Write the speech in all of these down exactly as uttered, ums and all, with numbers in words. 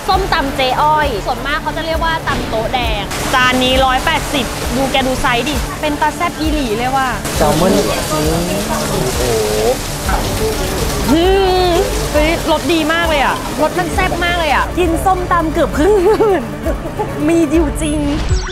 ส้มตำเจ๊อ้อยส่วนมากเขาจะเรียกว่าตำโต๊ะแดงจานนี้ร้อยแปดสิบดูแกดูไซส์ดิเป็นตาแซ่บอีหลีเลยว่ะแซลมอนโอ้โหอืมเฮ้ยรสดีมากเลยอ่ะรสมันแซ่บมากเลยอ่ะกินส้มตำเกือบครึ่งมื้อมีอยู่จริง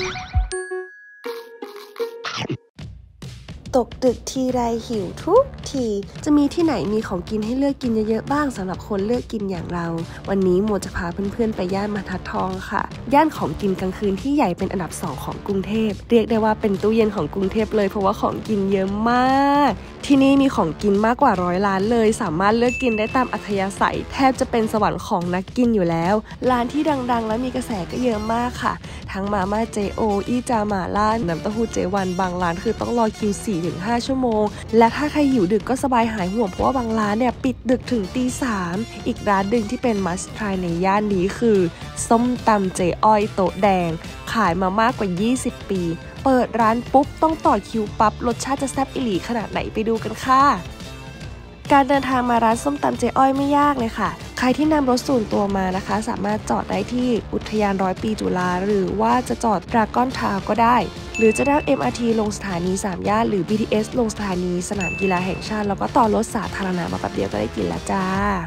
ตกดึกทีไรหิวทุกทีจะมีที่ไหนมีของกินให้เลือกกินเยอะๆบ้างสำหรับคนเลือกกินอย่างเราวันนี้โมจะพาเพื่อนๆไปย่านบรรทัดทองค่ะย่านของกินกลางคืนที่ใหญ่เป็นอันดับสองของกรุงเทพเรียกได้ว่าเป็นตู้เย็นของกรุงเทพเลยเพราะว่าของกินเยอะมากที่นี่มีของกินมากกว่าร้อยร้านเลยสามารถเลือกกินได้ตามอัธยาศัยแทบจะเป็นสวรรค์ของนักกินอยู่แล้วร้านที่ดังๆและมีกระแสก็เยอะมากค่ะทั้งมาม่าเจโออีจาหม่าล่าน้ำเต้าหู้เจวันบางร้านคือต้องรอคิว สี่ถึงห้า ชั่วโมงและถ้าใครหิวดึกก็สบายหายห่วงเพราะว่าบางร้านเนี่ยปิดดึกถึงตีสามอีกร้านดึงที่เป็นมัสทรายในย่านนี้คือส้มตำเจอ้อยโต๊ะแดงขายมามากกว่ายี่สิบปีเปิดร้านปุ๊บต้องต่อคิวปั๊บรสชาติจะแซ่บอิหลีขนาดไหนไปดูกันค่ะการเดินทางมาร้านส้มตำเจ๊อ้อยไม่ยากเลยค่ะใครที่นำรถส่วนตัวมานะคะสามารถจอดได้ที่อุทยานร้อยปีจุฬาหรือว่าจะจอดดราก้อนทาวน์ก็ได้หรือจะนั่ง เอ็ม อาร์ ที ลงสถานีสามย่านหรือ บี ที เอส ลงสถานีสนามกีฬาแห่งชาติแล้วก็ต่อรถสาธารณะมาแป๊บเดียวก็ได้กินแล้วจ้า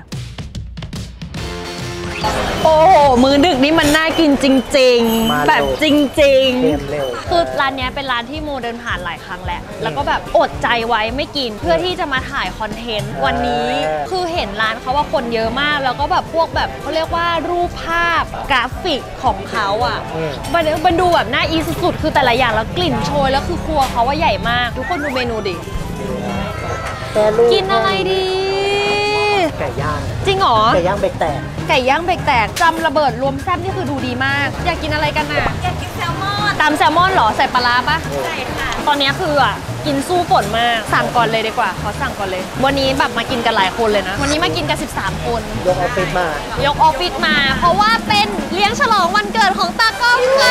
โอ้โหมื้อดึกนี่มันน่ากินจริงๆแบบจริงๆคือร้านนี้เป็นร้านที่โมเดินผ่านหลายครั้งแล้วแล้วก็แบบอดใจไว้ไม่กินเพื่อที่จะมาถ่ายคอนเทนต์วันนี้คือเห็นร้านเขาว่าคนเยอะมากแล้วก็แบบพวกแบบเขาเรียกว่ารูปภาพกราฟิกของเขาอ่ะมันมันดูแบบน่าอีสุดๆคือแต่ละอย่างแล้วกลิ่นโชยแล้วคือครัวเขาว่าใหญ่มากทุกคนดูเมนูดิกินอะไรดีไก่ย่างจริงเหรอไก่ย่างเบรกแตกไก่ย่างเบรกแตกจำระเบิดรวมแซ่บนี่คือดูดีมากอยากกินอะไรกันอ่ะอยากกินแซลมอนตำแซลมอนเหรอใส่ปลาร้าปะใช่ค่ะตอนนี้คืออ่ะกินสู้ฝนมากสั่งก่อนเลยดีกว่าขอสั่งก่อนเลยวันนี้แบบมากินกันหลายคนเลยนะวันนี้มากินกันสิบสามคนยกออฟฟิศมายกออฟฟิศมาเพราะว่าเป็นเลี้ยงฉลองวันเกิดของตากล้องค่ะ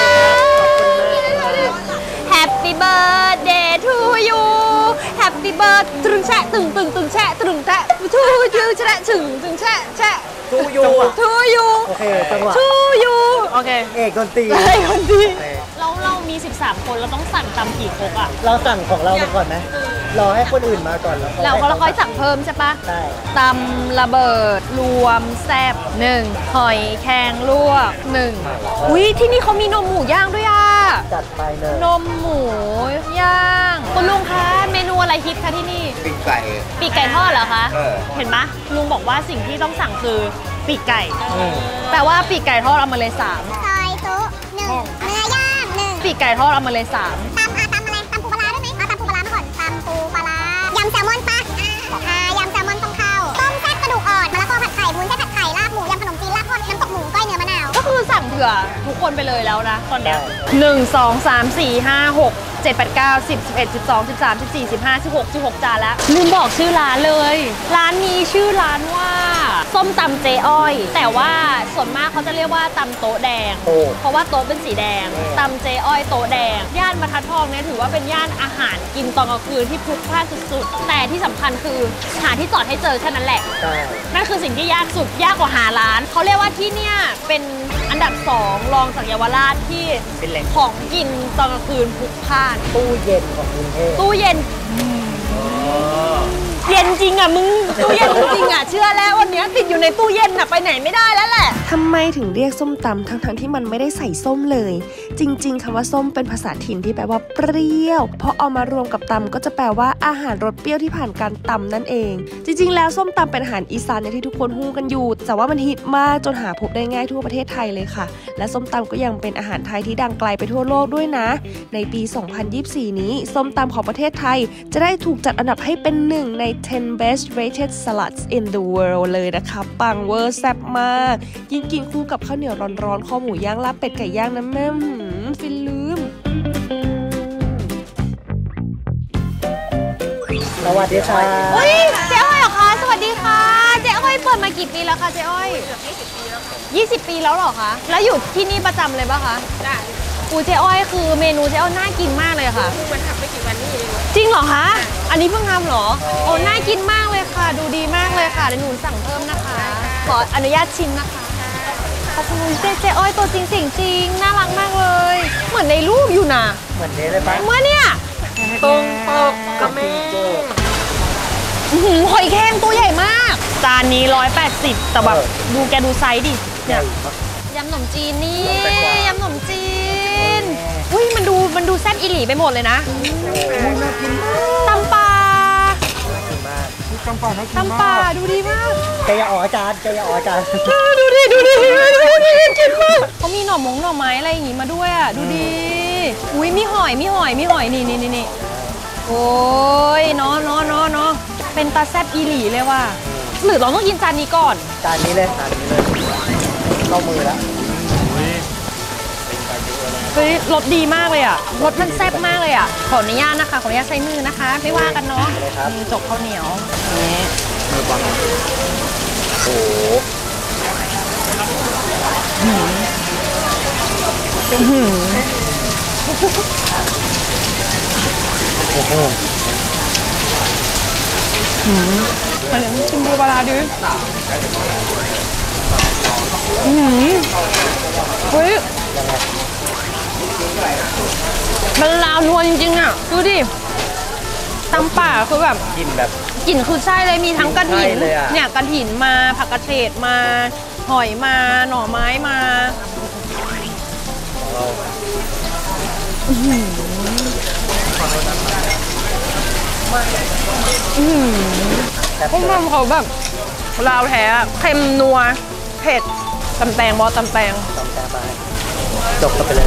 Happy birthday to you Happy birthday ตึงแฉะตึงตึงตึงแฉะตึงแฉะ to you แฉะตึงตึงแฉะแฉะ to you to you โอเคจังหวะ to you โอเคเอกดนตรีเอกดนตรีเราเรามีสิบสามคนเราต้องสั่งตำกี่ครกอ่ะเราสั่งของเรามาก่อนไหมรอให้คนอื่นมาก่อนแล้วเราค่อยสั่งเพิ่มใช่ปะใช่ตำระเบิดรวมแซ่บหนึ่งหอยแครงลวกหนึ่งอุ้ยที่นี่เขามีนมหมูย่างด้วยอ่ะจัดไปเลยนมหมูย่างคุณลุงคะเมนูอะไรฮิตคะที่นี่ปีกไก่ปีกไก่ทอดเหรอคะเห็นไหมลุงบอกว่าสิ่งที่ต้องสั่งคือปีกไก่แปลว่าปีกไก่ทอดเอามาเลยสามซอยโต๊ะหนึ่งเนื้อย่างหนึ่งปีกไก่ทอดเอามาเลยสามตำอาตำอะไรตำปูปลาร้าด้วยไหมเอาตำปูปลาร้ามาก่อนตำปูปลาร้ายำแซลมอนปะอ่ายำแซลมอนต้องเข้าต้มแซ่บกระดูกอ่อนมะละกอผัดไข่วุ้นเส้นผัดไข่ลาบหมูยำขนมจีนลาบทอดน้ำตกหมูก้อยเนื้อมะนาวก็คือสั่งเผื่อทุกคนไปเลยแล้วนะตอนนี้หนึ่งสองสามสี่ห้าหกเจ็ดแปดเก้าสิบสิบเอ็ดสิบสองสิบสามสิบสี่สิบห้าสิบหกสิบหกจานแล้วลืมบอกชื่อร้านเลยร้านนี้ชื่อร้านว่าส้มตำเจ๊อ้อยแต่ว่าส่วนมากเขาจะเรียกว่าตำโต๊ะแดงเพราะว่าโต๊ะเป็นสีแดงตำเจ๊อ้อยโต๊ะแดงย่านบรรทัดทองเนี่ยถือว่าเป็นย่านอาหารกินตอนกลางคืนที่พลุกพล่านสุดๆแต่ที่สำคัญคือหาที่จอดให้เจอแค่นั้นแหละนั่นคือสิ่งที่ยากสุดยากกว่าหาร้านเขาเรียกว่าที่เนี่ยเป็นอันดับสองรองจากเยาวราชที่ของกินตอนกลางคืนพลุกพล่านตู้เย็นของกรุงเทพตู้เย็นเย็นจริงอ่ะมึงตู้เย็นจริงอ่ะเชื่อแล้ววันนี้ติดอยู่ในตู้เย็นอ่ะไปไหนไม่ได้แล้วแหละทำไมถึงเรียกส้มตำทั้งๆที่มันไม่ได้ใส่ส้มเลยจริงๆคำว่าส้มเป็นภาษาถิ่นที่แปลว่าเปรี้ยวพอเอามารวมกับตำก็จะแปลว่าอาหารรสเปรี้ยวที่ผ่านการตำนั่นเองจริงๆแล้วส้มตำเป็นอาหารอีสานที่ทุกคนฮู้กันอยู่แต่ว่ามันฮิตมากจนหาพบได้ง่ายทั่วประเทศไทยเลยค่ะและส้มตำก็ยังเป็นอาหารไทยที่ดังไกลไปทั่วโลกด้วยนะในปีสองพันยี่สิบสี่นี้ส้มตำของประเทศไทยจะได้ถูกจัดอันดับให้เป็นหนึ่งในสิบ best rated salads in the world เลยนะคะปังเวอร์แซ่บมากยิ่งกินคู่กับข้าวเหนียวร้อนๆข้อหมูย่างลาบเป็ดไก่ย่างน้ำแม่ฟินลืมสวัสดีค่ะเฮ้ยเจ๊อ้อยเหรอคะสวัสดีค่ะเจ๊อ้อยเปิดมากี่ปีแล้วคะเจ๊อ้อยยี่สิบปีแล้วเหรอคะแล้วอยู่ที่นี่ประจำเลยป่ะคะได้อูเจ๊อ้อยคือเมนูเจ๊อ้อยน่ากินมากเลยค่ะเพิ่งมาทำไม่กี่วันนี้เองจริงเหรอคะอันนี้เพิ่งทำเหรอโอ้น่ากินมากเลยค่ะดูดีมากเลยค่ะเดี๋ยวหนูสั่งเพิ่มนะคะขออนุญาตชิมนะคะขอบคุณเจเจอ้อยตัวจริงเสียงจริงน่ารักมากเลย เหมือนในรูปอยู่นะเหมือนเด้เลยปะเมื่อเนี่ยตรงปกกับแม่หอยแครงตัวใหญ่มาก จานนี้ร้อยแปดสิบแต่แบบดูแกดูไซส์ดิเนี่ยยำขนมจีนนี่ยำขนมจีนอุ้ยมันดูมันดูแซ่บอีหลีไปหมดเลยนะตำปลาตำปลาตำปลาดูดีมากแกอย่าออกอาจารย์แกอย่าออกอาจารย์ดูดิดูดิดูดิกินมากเขามีหน่อมงหน่อไม้อะไรอย่างงี้มาด้วยอ่ะดูดิอุ้ยมีหอยมีหอยมีหอยนี่นี่นี่นี่โอ้ยเนาะเนาะเนาะเนาะเป็นตาแซ่บอีหลีเลยว่ะหรือเราต้องกินจานนี้ก่อนจานนี้เลยจานนี้เลยเข้ามือแล้วเฮ้ยรสดีมากเลยอ่ะรสมันแซ่บมากเลยอ่ะขออนุญาตนะคะขออนุญาตใช้มือนะคะไม่ว่ากันเนาะจกข้าวเหนียวนี่มือบังโอ้โหอันนี้ชิมดูปลาดิอืมเฮ้ยมันลาวนัวจริงๆอ่ะดูดิตำป่าคือแบบกินแบบกลิ่นคือใช่เลยมีทั้งกระถินใช่เลยอะเนี่ยกระถินมาผักกระเฉดมาหอยมาหน่อไม้มาพวกมันเขาแบบลาวแท้เค็มนัวเผ็ดตำแตงบอตำแตงตำแตงมาจบกันไปเลย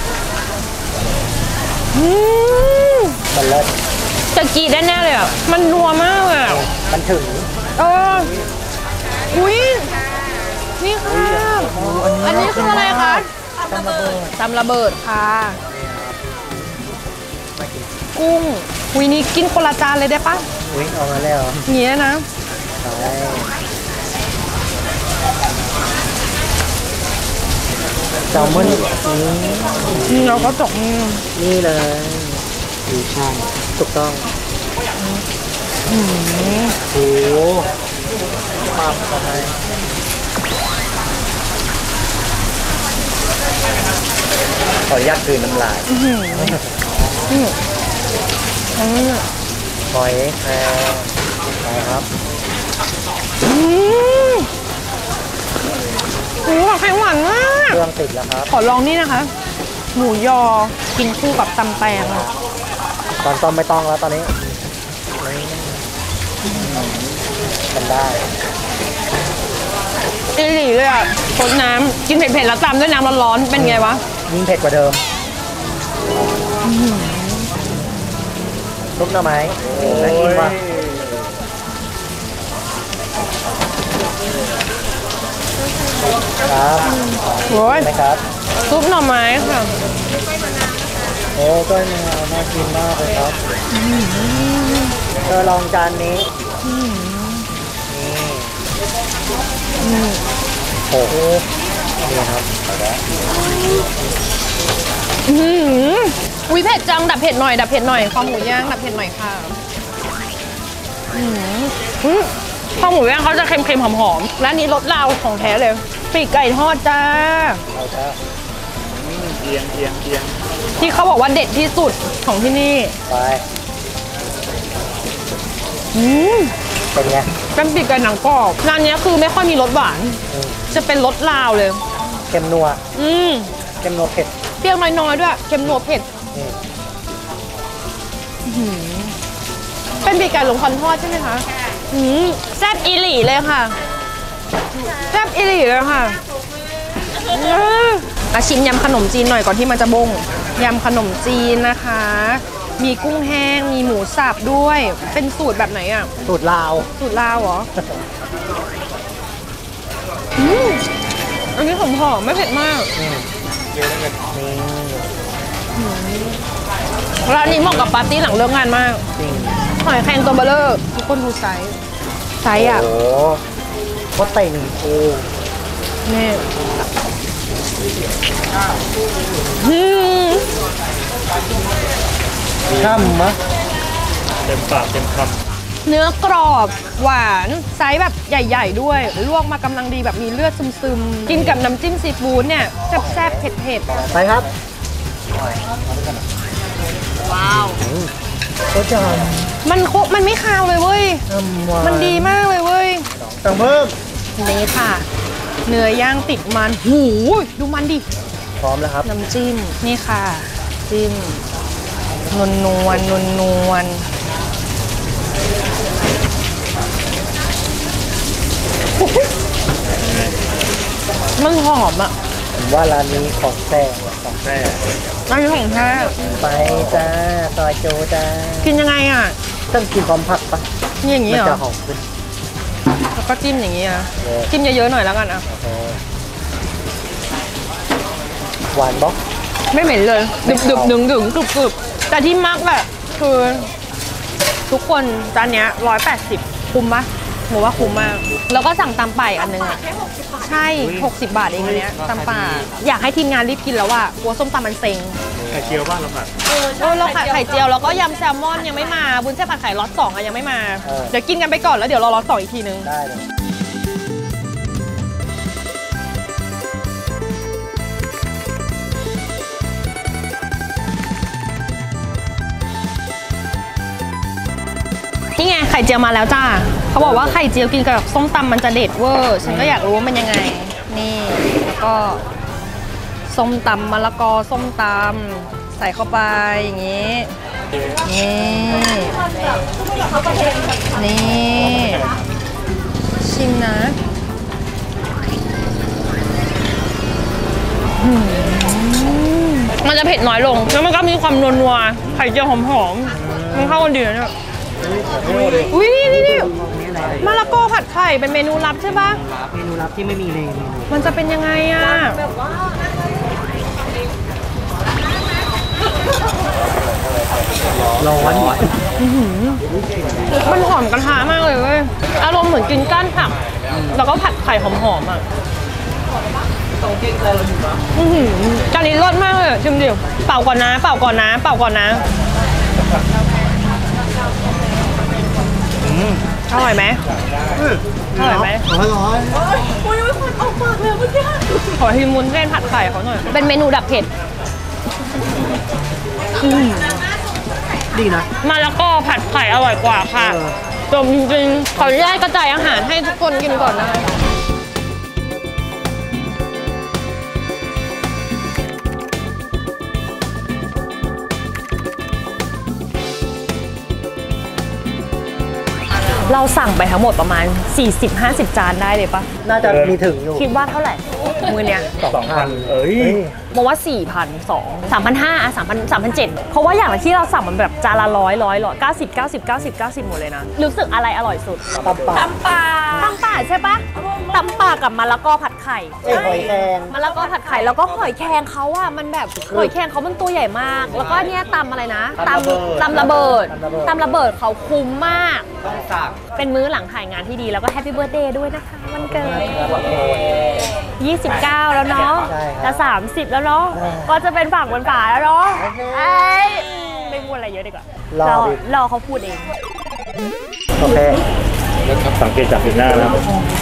อืมมันเลิศจะกรีดแน่ๆเลยอ่ะมันนัวมากเลยอ่ะมันถึงเอออุ้ยนี่ค่ะอันนี้คืออะไรคะตำระเบิดตำระเบิดค่ะกุ้งอุ้ยนี่กินคนละจานเลยได้ปะอุ้ยเอามาแล้วเงี้ยนะใช่แซลมอนนี่เราก็จกมือนี่เลยดูใช่ถูกต้องโอ้โหปั๊มทำไมขออนุญาตคืนน้ำลายหอยแครงนะครับอืมโอ้โหไข่หวานมากเครื่องติดแล้วครับขอลองนี่นะคะ หมูยอกินคู่กับตำแตงตอนต้มไม่ต้องแล้วตอนนี้มันได้อีหลีเลยอ่ะซดน้ำกินเผ็ดๆแล้วตามด้วยน้ำร้อนๆเป็นไงวะยิ่งเผ็ดกว่าเดิมซุปหน่อไม้น่ากินว่ะครับโอ้ยไหมครับซุปหน่อไม้ค่ะโอ้ก็น่ากินมากเลยครับเธอลองจานนี้นี่โอ้โหนี่ครับอืออุ้ยเผ็ดจังดับเผ็ดหน่อยดับเผ็ดหน่อยข้าวหมูย่างดับเผ็ดหน่อยค่ะอือข้าวหมูย่างเขาจะเค็มๆหอมๆและนี้รสลาวของแท้เลยปีกไก่ทอดจ้าเอาจ้าเอียงเอียงเอียงที่เขาบอกว่าเด็ดที่สุดของที่นี่ไปอืมเป็นไงเป็นปีกไก่หนังกรอบร้านนี้คือไม่ค่อยมีรสหวานจะเป็นรสลาวเลยเค็มนัวอืมเค็มนัวเผ็ดเปรี้ยวน้อยๆด้วยเค็มนัวเผ็ดเป็นปีกไก่หลงคอนทอดใช่ไหมคะอืมแซ่บอีหลีเลยค่ะแซ่บอีหลีเลยค่ะมาชิมยำขนมจีนหน่อยก่อนที่มันจะบงยำขนมจีนนะคะ มีกุ้งแห้งมีหมูสับด้วยเป็นสูตรแบบไหนอ่ะสูตรลาวสูตรลาวเหรออืมอันนี้หอมๆไม่เผ็ดมากนี่ร้านนี้เหมาะกับปาร์ตี้หลังเลิกงานมากจริงหอยแครงตัวเบลเลอร์ทุกคนดูไซส์ไซส์อ่ะโอ้โหโคตรเต่งโอ้นี่อืมช่ำมะเต็มปากเต็มคเนื้อกรอบหวานไซส์แบบใหญ่ๆด้วยลวกมากำลังดีแบบมีเลือดซึมๆกินกับน้ำจิ้มซีฟู้ดเนี่ยแซ่บๆเผ็ดๆไปครับว้าวก็จะมันโคมันไม่คาวเลยเว้ยทำหวานมันดีมากเลยเว้ยสั่งเพิ่มนี่ค่ะ เนื้อย่างติดมันหูยดูมันดิพร้อมแล้วครับน้ำจิ้ม นี่ค่ะ จิ้ม นวลนวลนวลนวลมันหอมอ่ะผมว่าร้านนี้ของแท้ของแท้อันนี้ของแท้ไปจ้าซอยโจจ้ากินยังไงอ่ะต้องกินพร้อมผักปะนี่อย่างนี้มันเหรจะอหอมขึ้นแล้วก็จิ้มอย่างนี้อ่ะเออจิ้มเยอะๆหน่อยแล้วกันอ่ะโอเคหวานบ๊อกไม่เหม็นเลย ดึบดึบดึงดึงกรุบกรุบแต่ที่มักแบบคือทุกคนจานเนี้ยร้อยแปดสิบคุ้มปะหนูว่าคุ้มมาก แล้วก็สั่งตำป่าอีกอันนึงอ่ะ ใช่ หกสิบบาทเองอันเนี้ยตำป่าอยากให้ทีมงานรีบกินแล้วว่ากลัวส้มตำมันเซ็งไข่เจียวบ้านเราแบบเออเราขายไข่เจียวแล้วก็ยำแซลมอนยังไม่มาบุญเส้นผัดไข่ล็อตสองอะยังไม่มา เดี๋ยวกินกันไปก่อนแล้วเดี๋ยวรอล็อตสองอีกทีนึงได้เลยนี่ไงไข่เจียวมาแล้วจ้าเขาบอกว่าไข่เจียวกินกับส้มตำมันจะเด็ดเวอร์ฉันก็อยากรู้ว่ามันยังไง นี่แล้วก็ส้มตำมะละกอส้มตำใส่เข้าไปอย่างนี้นี่นี่ชิมนะอืมมันจะเผ็ดน้อยลงแล้วมันก็มีความนัวๆไข่เจียวหอมๆมันเข้ากันดีนะเนี่ยอุ้ยนี่นี่นี่มะละกอผัดไข่เป็นเมนูลับใช่ปะเมนูลับที่ไม่มีในเมนูมันจะเป็นยังไงอ่ะร้อนมันหอมกระทะมากเลยเว้ย อารมณ์เหมือนกินก้านผัก แล้วก็ผัดไข่หอมๆอ่ะอื้อหือจานนี้รสมากเลยชิมดิเป่าก่อนนะ เป่าก่อนนะ เป่าก่อนนะ อร่อยไหมอร่อยไหมร้อนร้อนขอทีมุนเส้นผัดไข่เขาหน่อย เป็นเมนูดับเผ็ดดีนะมาแล้วก็ผัดไข่อร่อยกว่าค่ะเออจมจริงๆขออนุญาตกระจายอาหารให้ทุกคนกินก่อนนะคะเราสั่งไปทั้งหมดประมาณ สี่สิบห้าสิบ จานได้เลยปะน่าจะมีถึงอยู่คิดว่าเท่าไหร่ มือเนี้ยสองพันเอ้ยบอกว่า สี่พันสองร้อย สามพันห้าร้อย อ่ะ สามพัน สามพันเจ็ดร้อย เพราะว่าอย่างที่เราสั่งมันแบบจานละร้อยร้อยร้อยเก้าสิบ เก้าสิบ เก้าสิบ เก้าสิบหมดเลยนะ รู้สึกอะไรอร่อยสุดตำปลาตำป่าตำป่าใช่ปะตำป่ากับมะละกอผัดไข่เอ้ยหอยแครงมะละกอผัดไข่แล้วก็หอยแครงเขาอะมันแบบหอยแครงเขามันตัวใหญ่มาก แล้วก็เนี่ยตำอะไรนะตำตำระเบิดตำระเบิดเขาคุ้มมากต้องสั่งเป็นมื้อหลังถ่ายงานที่ดีแล้วก็แฮปปี้เบิร์ธเดย์ด้วยนะคะวันเกิด ยี่สิบเก้า แล้วเนาะใช่ครับจะสามสิบแล้วเนาะใช่ก็จะเป็นฝั่งบนฝาแล้วเนาะโอเคเอ้ยไม่พูดอะไรเยอะดีกว่ารอดิรอเขาพูดเองโอเคแล้วครับสังเกตจากสีหน้าแล้ว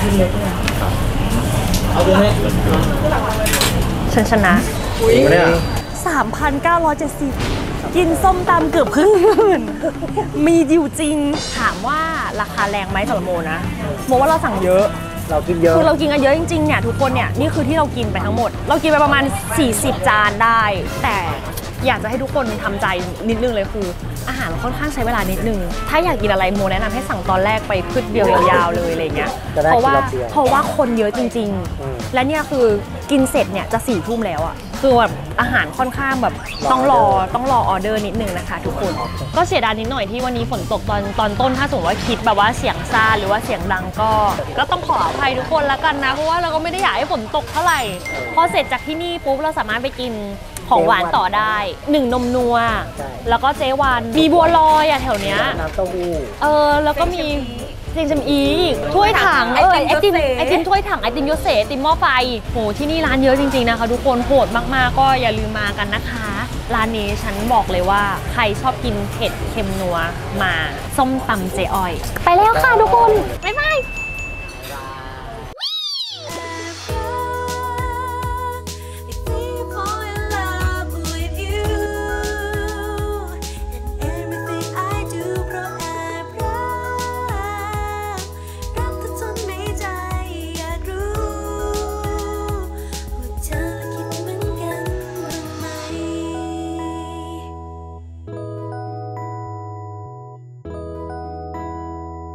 ฉันชนะเนี่ยสามพันเก้าร้อยเจ็ดสิบ กินส้มตำเกือบครึ่งหมื่นมีอยู่จริง ถามว่าราคาแรงไหมสำหรับโมนะ โมว่าเราสั่งเยอะเรากินเยอะคือเรากินกันเยอะจริงๆเนี่ยทุกคนเนี่ยนี่คือที่เรากินไปทั้งหมด เรากินไปประมาณ สี่สิบ จานได้ แต่อยากจะให้ทุกคนทำใจนิดนึงเลยคือ อาหารมันค่อนข้างใช้เวลานิดนึง ถ้าอยากกินอะไรโมแนะนำให้สั่งตอนแรกไปพึดเดียวยาวๆเลยอะไรเงี้ยจะได้เพราะว่ากินรอบเดียวเพราะว่าคนเยอะจริงอืมๆ และเนี่ยคือกินเสร็จเนี่ยจะสี่ทุ่มแล้วอะคือแบบอาหารค่อนข้างแบบต้องรอต้องรอออเดอร์นิดนึงนะคะ ทุกคน ก็เสียดายนิดหน่อยที่วันนี้ฝนตกตอนตอนต้นถ้าสมมติว่าคิดแบบว่าเสียงซ่าหรือว่าเสียงดังก็ ก็ต้องขออภัยทุกคนละกันนะเพราะว่าเราก็ไม่ได้อยากให้ฝนตกเท่าไหร่ พอเสร็จจากที่นี่ปุ๊บเราสามารถไปกินของหวานต่อได้หนึ่งนมนัวใช่แล้วก็เจวันมีบัวลอยอะแถวเนี้ยน้ำเต้าหู้เออแล้วก็มีจริงจำอีกถ้วยถังเออไอติมไอติมถ้วยถังไอติมโยเซไอติมหม้อไฟโหที่นี่ร้านเยอะจริงๆนะคะทุกคนโหดมากๆก็อย่าลืมมากันนะคะร้านนี้ฉันบอกเลยว่าใครชอบกินเผ็ดเค็มนัวมาส้มตำเจ๊อ้อยไปแล้วค่ะทุกคนบ๊ายบาย